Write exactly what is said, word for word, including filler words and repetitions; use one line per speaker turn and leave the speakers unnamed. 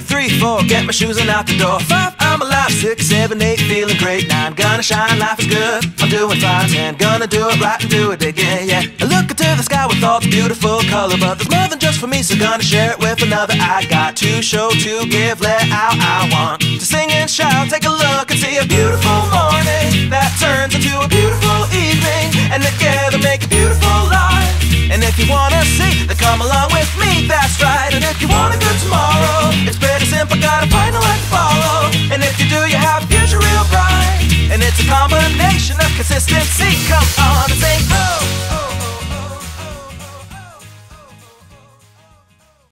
three, four, get my shoes and out the door. Five, I'm alive. Six, seven, eight, feeling great. Nine, gonna shine, life is good. I'm doing fine. Ten, gonna do it right and do it again, yeah. I look into the sky with all the beautiful color, but there's more than just for me, so gonna share it with another. I got to show, to give, let out. I want to sing and shout. Take a look and see a beautiful morning that turns into a beautiful evening, and together make a beautiful life. And if you wanna see, then come along with me, that's right. And if you wanna